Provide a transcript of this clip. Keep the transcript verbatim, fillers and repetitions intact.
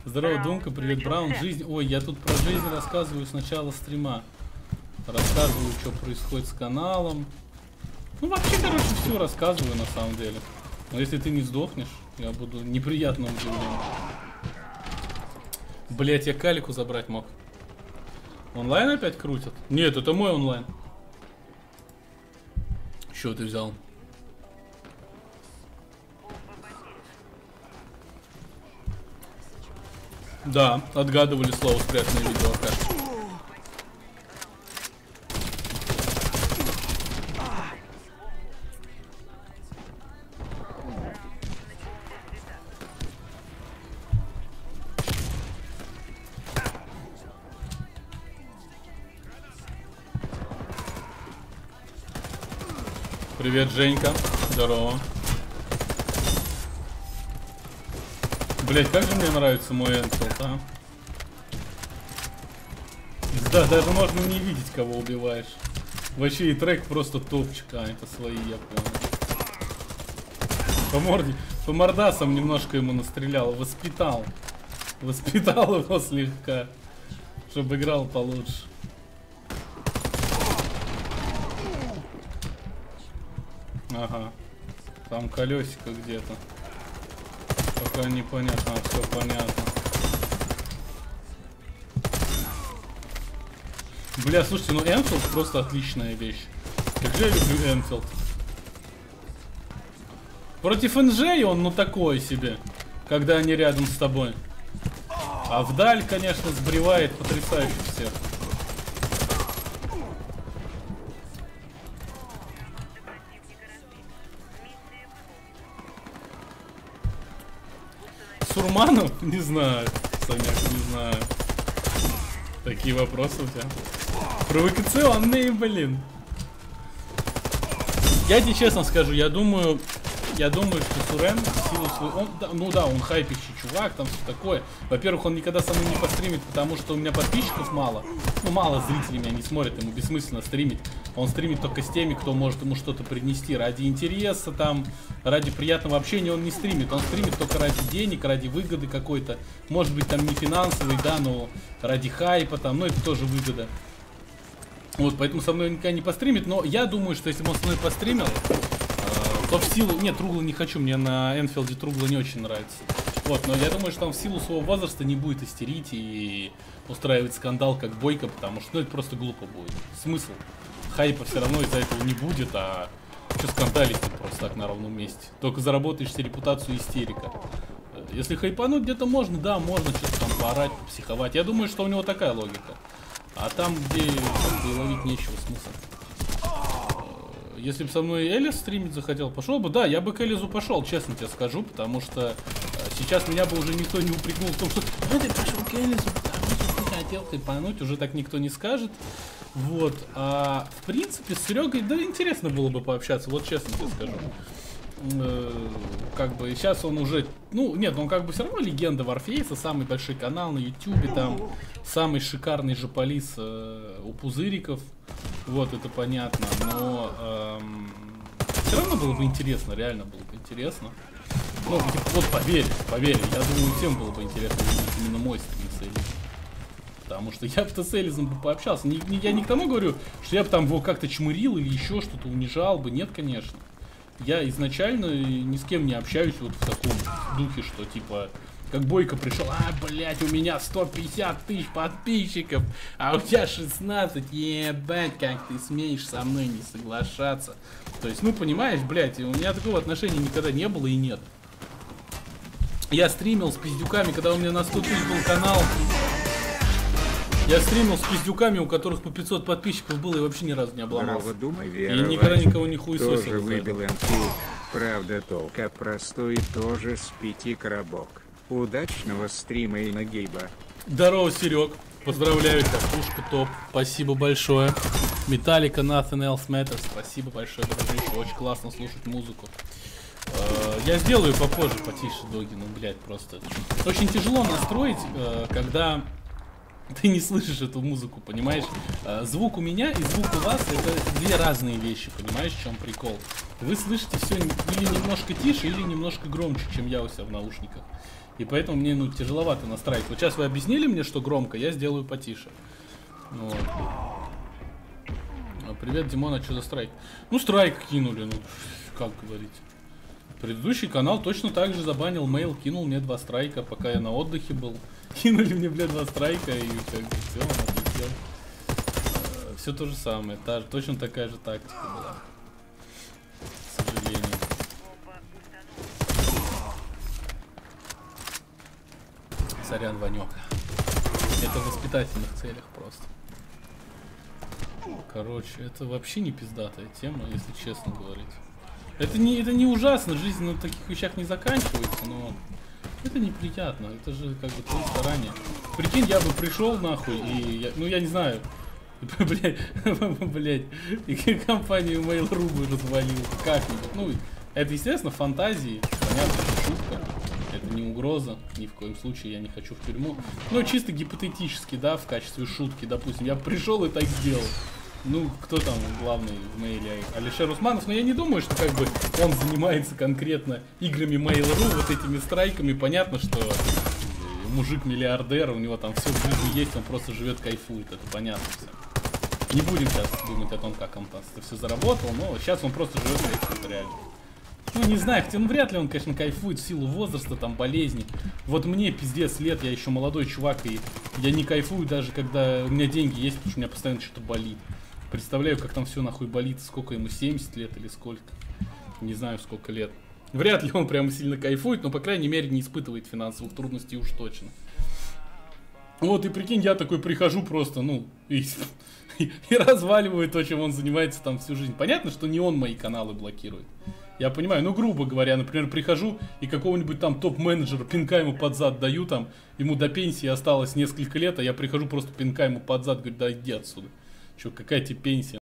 Здорово, Думка, привет, Браун. Жизнь. Ой, я тут про жизнь рассказываю с начала стрима. Рассказываю, что происходит с каналом. Ну, вообще, короче, все рассказываю на самом деле. Но если ты не сдохнешь, я буду неприятным удивлением. Блять, я калику забрать мог. Онлайн опять крутят? Нет, это мой онлайн. Что ты взял? Да, отгадывали слово спрятанное видео, кажется. Привет, Женька. Здорово. Блять, как же мне нравится мой Энфилд, а? Да, даже можно не видеть, кого убиваешь. Вообще и трек просто топчик. А, это свои, я понял. По морде, по мордасам немножко ему настрелял. Воспитал. Воспитал его слегка. Чтобы играл получше. Ага. Там колесико где-то. Пока непонятно, а все понятно. Бля, слушайте, ну Энфилд просто отличная вещь. Как же я люблю Энфилд. Против эн джей он ну такой себе, когда они рядом с тобой. А вдаль, конечно, сбривает потрясающе всех. Сурманов? Не знаю, Саняк, не знаю. Такие вопросы у тебя. Провокационные, блин. Я тебе честно скажу, я думаю, я думаю, что Сурен в силу своего, он, да, ну да, он хайпящий чувак, там все такое. Во-первых, он никогда со мной не постримит, потому что у меня подписчиков мало. Ну, мало зрителей меня не смотрят, ему бессмысленно стримить. Он стримит только с теми, кто может ему что-то принести. Ради интереса, там, ради приятного общения он не стримит. Он стримит только ради денег, ради выгоды какой-то. Может быть, там не финансовый, да, но ради хайпа, там, ну, это тоже выгода. Вот, поэтому со мной никогда не постримит. Но я думаю, что если бы он со мной постримил, э, то в силу... Нет, Тругла не хочу, мне на Энфилде Тругла не очень нравится. Вот, но я думаю, что он в силу своего возраста не будет истерить и устраивать скандал, как Бойко, потому что, ну, это просто глупо будет. Смысл? Хайпа все равно из-за этого не будет, а что скандалить просто так на ровном месте. Только заработаешь себе репутацию истерика. Если хайпануть где-то можно, да, можно что-то там поорать, психовать. Я думаю, что у него такая логика. А там, где как бы, ловить нечего, смысла. Если бы со мной Элис стримить захотел, пошел бы, да, я бы к Элизу пошел, честно тебе скажу, потому что сейчас меня бы уже никто не упрекнул в том, что «А ты пошел к Элизу, потому что ты хотел хайпануть», уже так никто не скажет. Вот, а в принципе с Серегой, да, интересно было бы пообщаться, вот честно тебе скажу. Э, как бы сейчас он уже, ну нет, он как бы все равно легенда Варфейса, самый большой канал на ютубе, там самый шикарный жополис э, у пузыриков, вот это понятно, но эм, все равно было бы интересно, реально было бы интересно. Ну, вот поверь, поверь, я думаю, всем было бы интересно именно мой стрим с Элизом. Потому что я бы с Элизом бы пообщался. Не, не, я не к тому говорю, что я бы там его как-то чмырил или еще что-то унижал бы. Нет, конечно. Я изначально ни с кем не общаюсь вот в таком духе, что типа, как Бойко пришел, а, блять, у меня сто пятьдесят тысяч подписчиков, а у тебя шестнадцать, ебать, как ты смеешь со мной не соглашаться. То есть, ну, понимаешь, блять, у меня такого отношения никогда не было и нет. Я стримил с пиздюками, когда у меня на сто тысяч был канал. Я стримил с пиздюками, у которых по пятьсот подписчиков было и вообще ни разу не обломался. Думай, и никогда никого не хуесосил. Тоже выбил Энфилд. Правда, только простой тоже с пяти коробок. Удачного стрима и нагиба. Здорово, Серег. Поздравляю тебя, пушка топ. Спасибо большое. Металлика, Nothing Else Matters. Спасибо большое, дружище. Очень классно слушать музыку. Я сделаю попозже, потише, Доги, ну, блядь, просто. Очень тяжело настроить, когда ты не слышишь эту музыку, понимаешь? Звук у меня и звук у вас — это две разные вещи, понимаешь, в чем прикол? Вы слышите все или немножко тише, или немножко громче, чем я у себя в наушниках. И поэтому мне, ну, тяжеловато настраивать. Вот сейчас вы объяснили мне, что громко, я сделаю потише. Вот. Привет, Димон, а что за страйк? Ну, страйк кинули, ну, как говорить. Предыдущий канал точно так же забанил мейл, кинул мне два страйка, пока я на отдыхе был. Кинули мне, блядь, два страйка, и как бы все, он отлетел. Все то же самое, та, точно такая же тактика была. К сожалению. Сорян, Ванек. Это в воспитательных целях просто. Короче, это вообще не пиздатая тема, если честно говорить. Это не, это не ужасно, жизнь на таких вещах не заканчивается, но это неприятно, это же как бы твои старания. Прикинь, я бы пришел нахуй и, я, ну я не знаю, блять, блять, и компанию Mail.ru бы развалил как-нибудь. Ну, это естественно фантазии, понятно, это шутка, это не угроза, ни в коем случае я не хочу в тюрьму. Но чисто гипотетически, да, в качестве шутки, допустим, я пришел и так сделал. Ну, кто там главный в мейле? Алишер Усманов, но я не думаю, что как бы он занимается конкретно играми Mail.ru, вот этими страйками. Понятно, что мужик-миллиардер, у него там все в жизни есть, он просто живет, кайфует, это понятно все. Не будем сейчас думать о том, как он это все заработал, но сейчас он просто живет, кайфует реально. Ну, не знаю, хотя, ну, вряд ли он, конечно, кайфует в силу возраста, там, болезни. Вот мне, пиздец, лет, я еще молодой чувак, и я не кайфую даже, когда у меня деньги есть, потому что у меня постоянно что-то болит. Представляю, как там все нахуй болит, сколько ему, семьдесят лет или сколько. Не знаю, сколько лет. Вряд ли он прям сильно кайфует, но, по крайней мере, не испытывает финансовых трудностей уж точно. Вот, и прикинь, я такой прихожу просто, ну, и, и, и разваливаю то, чем он занимается там всю жизнь. Понятно, что не он мои каналы блокирует. Я понимаю, ну, грубо говоря, например, прихожу и какого-нибудь там топ-менеджера пинка ему под зад даю, там, ему до пенсии осталось несколько лет, а я прихожу просто пинка ему под зад, говорю, да иди отсюда. Че, какая тебе пенсия?